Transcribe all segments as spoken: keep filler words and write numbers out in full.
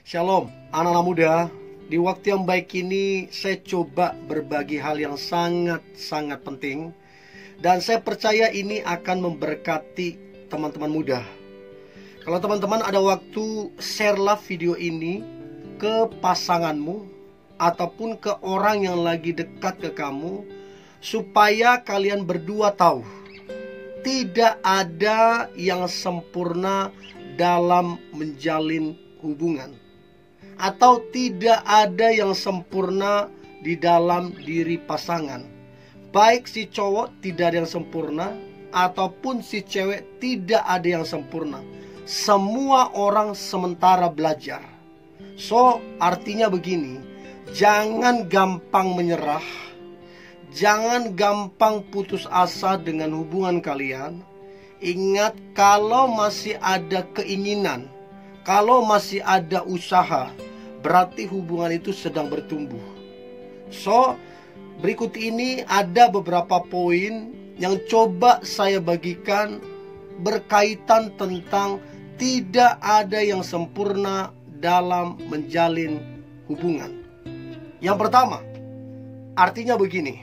Shalom, anak-anak muda. Di waktu yang baik ini saya coba berbagi hal yang sangat-sangat penting, dan saya percaya ini akan memberkati teman-teman muda. Kalau teman-teman ada waktu, sharelah video ini ke pasanganmu ataupun ke orang yang lagi dekat ke kamu, supaya kalian berdua tahu tidak ada yang sempurna dalam menjalin hubungan, atau tidak ada yang sempurna di dalam diri pasangan. Baik si cowok tidak ada yang sempurna, ataupun si cewek tidak ada yang sempurna. Semua orang sementara belajar. So, artinya begini, jangan gampang menyerah, jangan gampang putus asa dengan hubungan kalian. Ingat, kalau masih ada keinginan, kalau masih ada usaha, berarti hubungan itu sedang bertumbuh. So, berikut ini ada beberapa poin yang coba saya bagikan berkaitan tentang tidak ada yang sempurna dalam menjalin hubungan. Yang pertama, artinya begini: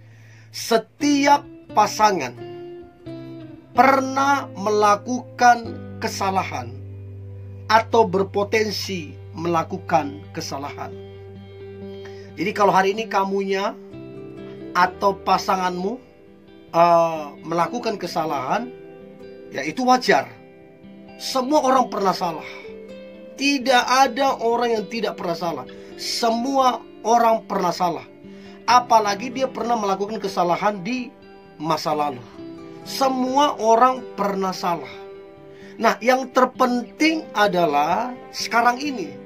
setiap pasangan pernah melakukan kesalahan atau berpotensi melakukan kesalahan. Jadi kalau hari ini kamunya atau pasanganmu uh, melakukan kesalahan, ya itu wajar. Semua orang pernah salah. Tidak ada orang yang tidak pernah salah. Semua orang pernah salah. Apalagi dia pernah melakukan kesalahan di masa lalu. Semua orang pernah salah. Nah, yang terpenting adalah sekarang ini,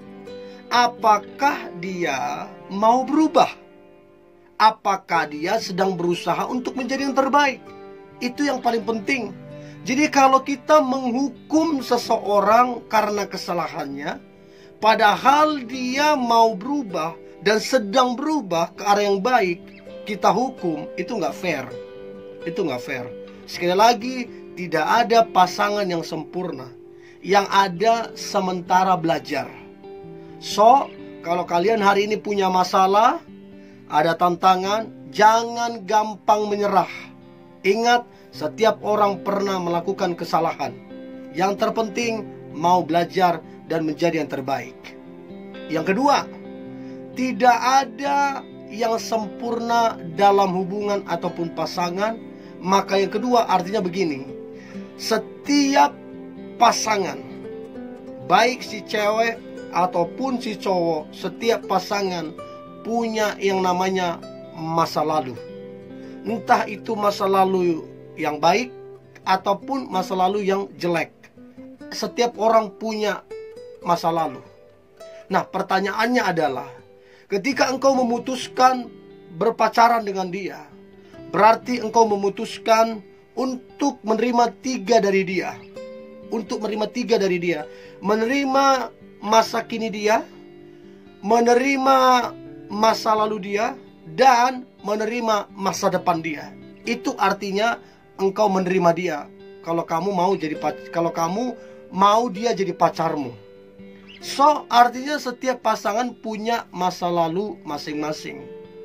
apakah dia mau berubah? Apakah dia sedang berusaha untuk menjadi yang terbaik? Itu yang paling penting. Jadi kalau kita menghukum seseorang karena kesalahannya, padahal dia mau berubah dan sedang berubah ke arah yang baik, kita hukum, itu nggak fair. Itu nggak fair. Sekali lagi, tidak ada pasangan yang sempurna. Yang ada sementara belajar. So, kalau kalian hari ini punya masalah, ada tantangan, jangan gampang menyerah. Ingat, setiap orang pernah melakukan kesalahan. Yang terpenting, mau belajar dan menjadi yang terbaik. Yang kedua, tidak ada yang sempurna dalam hubungan ataupun pasangan. Maka yang kedua artinya begini: setiap pasangan, baik si cewek ataupun si cowok, setiap pasangan punya yang namanya masa lalu. Entah itu masa lalu yang baik ataupun masa lalu yang jelek. Setiap orang punya masa lalu. Nah, pertanyaannya adalah, ketika engkau memutuskan berpacaran dengan dia, berarti engkau memutuskan untuk menerima tiga dari dia. Untuk menerima tiga dari dia. Menerima masa kini dia, menerima masa lalu dia, dan menerima masa depan dia. Itu artinya engkau menerima dia. Kalau kamu mau jadi kalau kamu mau dia jadi pacarmu. So, artinya setiap pasangan punya masa lalu masing-masing.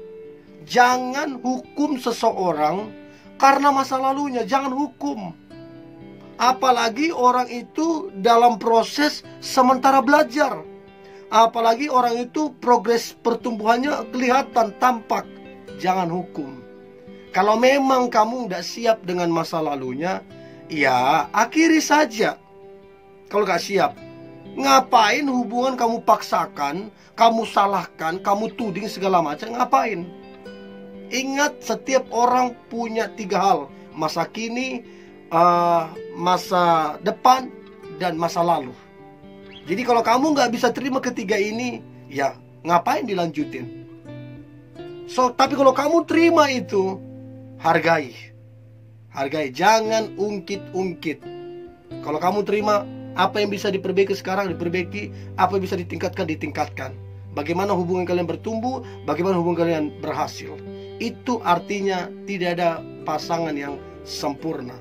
Jangan hukum seseorang karena masa lalunya. Jangan hukum. Apalagi orang itu dalam proses sementara belajar. Apalagi orang itu progres pertumbuhannya kelihatan, tampak. Jangan hukum. Kalau memang kamu tidak siap dengan masa lalunya, ya akhiri saja. Kalau gak siap, ngapain hubungan kamu paksakan, kamu salahkan, kamu tuding segala macam, ngapain? Ingat, setiap orang punya tiga hal: masa kini, uh, masa depan, dan masa lalu. Jadi kalau kamu nggak bisa terima ketiga ini, ya ngapain dilanjutin? So, tapi kalau kamu terima itu, hargai. Hargai, jangan ungkit-ungkit. Kalau kamu terima, apa yang bisa diperbaiki sekarang diperbaiki, apa yang bisa ditingkatkan ditingkatkan. Bagaimana hubungan kalian bertumbuh, bagaimana hubungan kalian berhasil. Itu artinya tidak ada pasangan yang sempurna,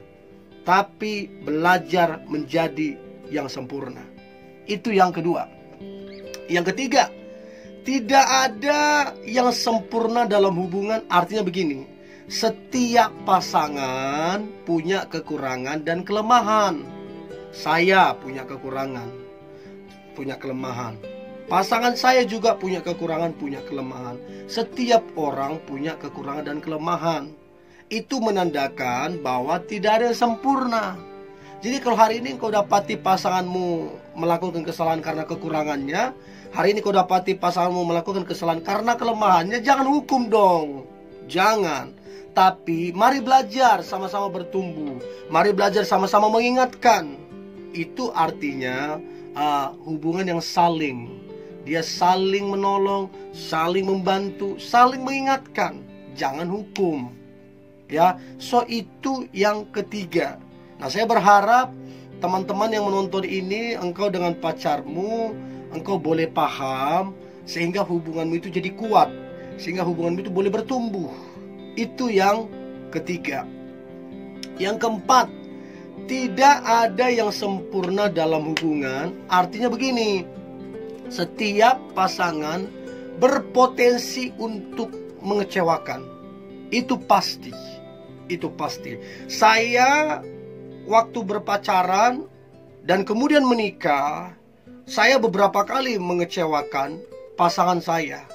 tapi belajar menjadi yang sempurna. Itu yang kedua. Yang ketiga, tidak ada yang sempurna dalam hubungan. Artinya begini, setiap pasangan punya kekurangan dan kelemahan. Saya punya kekurangan, punya kelemahan. Pasangan saya juga punya kekurangan, punya kelemahan. Setiap orang punya kekurangan dan kelemahan. Itu menandakan bahwa tidak ada yang sempurna. Jadi kalau hari ini kau dapati pasanganmu melakukan kesalahan karena kekurangannya, hari ini kau dapati pasanganmu melakukan kesalahan karena kelemahannya, jangan hukum dong. Jangan. Tapi mari belajar sama-sama bertumbuh. Mari belajar sama-sama mengingatkan. Itu artinya uh, hubungan yang saling. Dia saling menolong, saling membantu, saling mengingatkan. Jangan hukum. Ya, so itu yang ketiga. Nah, saya berharap teman-teman yang menonton ini, engkau dengan pacarmu, engkau boleh paham sehingga hubunganmu itu jadi kuat, sehingga hubunganmu itu boleh bertumbuh. Itu yang ketiga. Yang keempat, tidak ada yang sempurna dalam hubungan. Artinya begini, setiap pasangan berpotensi untuk mengecewakan. Itu pasti. Itu pasti. Saya waktu berpacaran dan kemudian menikah, saya beberapa kali mengecewakan pasangan saya.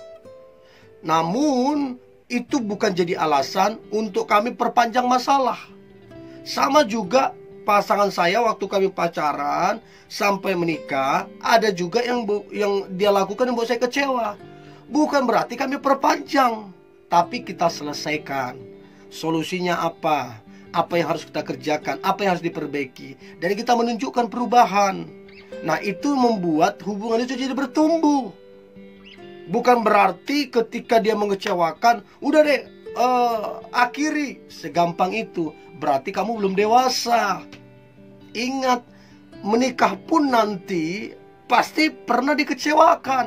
Namun itu bukan jadi alasan untuk kami perpanjang masalah. Sama juga pasangan saya waktu kami pacaran sampai menikah, ada juga yang yang dia lakukan yang buat saya kecewa. Bukan berarti kami perpanjang, tapi kita selesaikan. Solusinya apa? Apa yang harus kita kerjakan? Apa yang harus diperbaiki? Dan kita menunjukkan perubahan. Nah, itu membuat hubungan itu jadi bertumbuh. Bukan berarti ketika dia mengecewakan, udah deh, uh, akhiri. Segampang itu. Berarti kamu belum dewasa. Ingat, menikah pun nanti pasti pernah dikecewakan.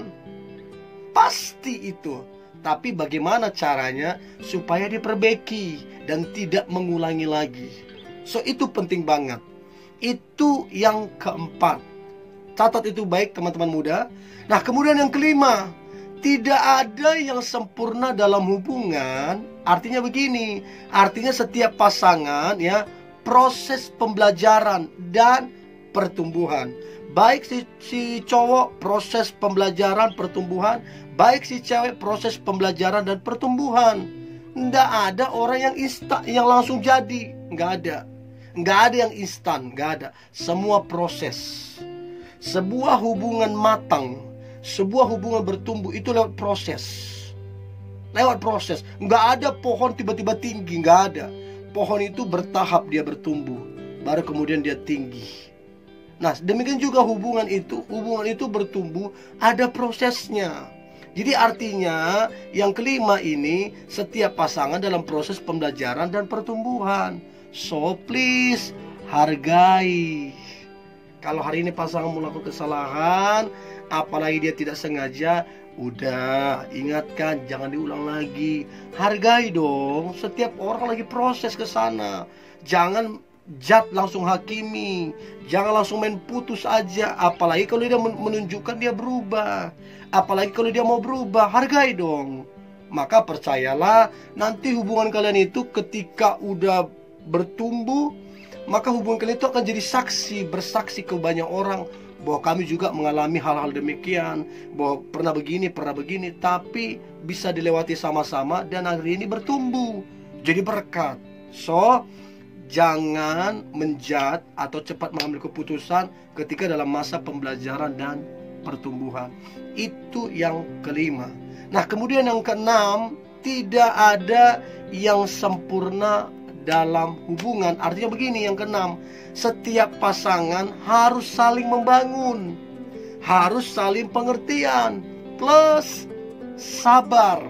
Pasti itu. Tapi bagaimana caranya supaya diperbaiki dan tidak mengulangi lagi. So itu penting banget. Itu yang keempat. Catat itu baik teman-teman muda. Nah, kemudian yang kelima, tidak ada yang sempurna dalam hubungan. Artinya begini, artinya setiap pasangan ya proses pembelajaran dan pertumbuhan. Baik si, si cowok proses pembelajaran pertumbuhan, baik si cewek proses pembelajaran dan pertumbuhan. Nggak ada orang yang instan, yang langsung jadi. Nggak ada. Nggak ada yang instan, nggak ada. Semua proses. Sebuah hubungan matang, sebuah hubungan bertumbuh itu lewat proses. Lewat proses. Nggak ada pohon tiba-tiba tinggi, nggak ada. Pohon itu bertahap dia bertumbuh, baru kemudian dia tinggi. Nah, demikian juga hubungan itu, hubungan itu bertumbuh, ada prosesnya. Jadi artinya yang kelima ini, setiap pasangan dalam proses pembelajaran dan pertumbuhan. So please, hargai. Kalau hari ini pasangan melakukan kesalahan, apalagi dia tidak sengaja, udah ingatkan, jangan diulang lagi. Hargai dong, setiap orang lagi proses ke sana. Jangan jat langsung hakimi, jangan langsung main putus aja. Apalagi kalau dia menunjukkan dia berubah, apalagi kalau dia mau berubah, hargai dong. Maka percayalah, nanti hubungan kalian itu ketika udah bertumbuh, maka hubungan kalian itu akan jadi saksi, bersaksi ke banyak orang bahwa kami juga mengalami hal-hal demikian, bahwa pernah begini, pernah begini, tapi bisa dilewati sama-sama dan hari ini bertumbuh jadi berkat. So jangan menjat atau cepat mengambil keputusan ketika dalam masa pembelajaran dan pertumbuhan. Itu yang kelima. Nah, kemudian yang keenam, tidak ada yang sempurna dalam hubungan. Artinya begini, yang keenam, setiap pasangan harus saling membangun, harus saling pengertian, plus sabar.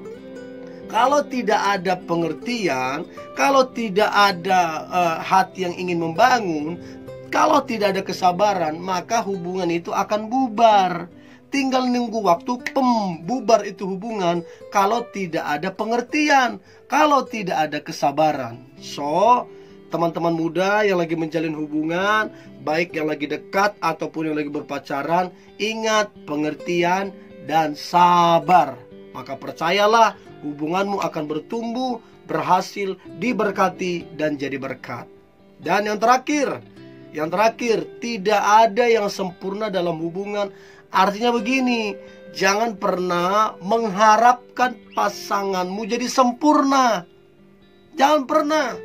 Kalau tidak ada pengertian, kalau tidak ada uh, hati yang ingin membangun, kalau tidak ada kesabaran, maka hubungan itu akan bubar. Tinggal nunggu waktu, pem, bubar itu hubungan. Kalau tidak ada pengertian, kalau tidak ada kesabaran. So, teman-teman muda yang lagi menjalin hubungan, baik yang lagi dekat ataupun yang lagi berpacaran, ingat pengertian dan sabar. Maka percayalah, hubunganmu akan bertumbuh, berhasil, diberkati, dan jadi berkat. Dan yang terakhir, yang terakhir, tidak ada yang sempurna dalam hubungan. Artinya begini, jangan pernah mengharapkan pasanganmu jadi sempurna. Jangan pernah.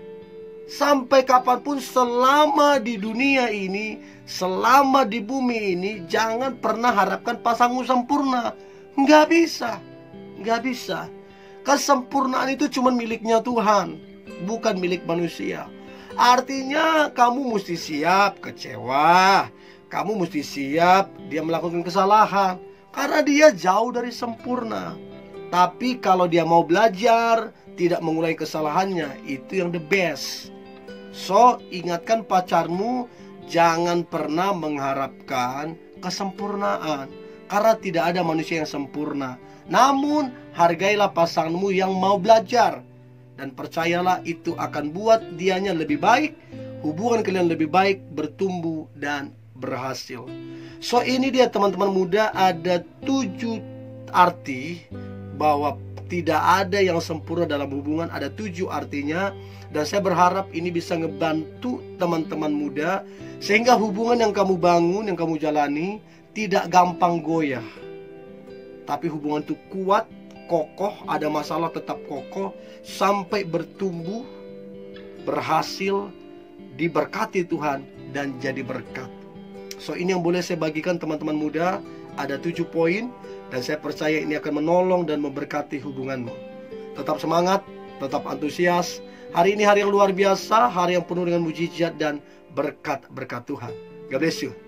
Sampai kapanpun selama di dunia ini, selama di bumi ini, jangan pernah harapkan pasanganmu sempurna. Nggak bisa. Nggak bisa. Kesempurnaan itu cuma miliknya Tuhan, bukan milik manusia. Artinya kamu mesti siap kecewa, kamu mesti siap dia melakukan kesalahan, karena dia jauh dari sempurna. Tapi kalau dia mau belajar, tidak mengulangi kesalahannya, itu yang the best. So, ingatkan pacarmu, jangan pernah mengharapkan kesempurnaan, karena tidak ada manusia yang sempurna. Namun, hargailah pasanganmu yang mau belajar. Dan percayalah, itu akan buat dianya lebih baik, hubungan kalian lebih baik, bertumbuh, dan berhasil. So, ini dia teman-teman muda, ada tujuh arti bahwa tidak ada yang sempurna dalam hubungan. Ada tujuh artinya. Dan saya berharap ini bisa ngebantu teman-teman muda, sehingga hubungan yang kamu bangun, yang kamu jalani, tidak gampang goyah. Tapi hubungan itu kuat, kokoh, ada masalah tetap kokoh, sampai bertumbuh, berhasil, diberkati Tuhan, dan jadi berkat. So, ini yang boleh saya bagikan teman-teman muda. Ada tujuh poin, dan saya percaya ini akan menolong dan memberkati hubunganmu. Tetap semangat, tetap antusias. Hari ini hari yang luar biasa, hari yang penuh dengan mujizat dan berkat-berkat Tuhan. God bless you.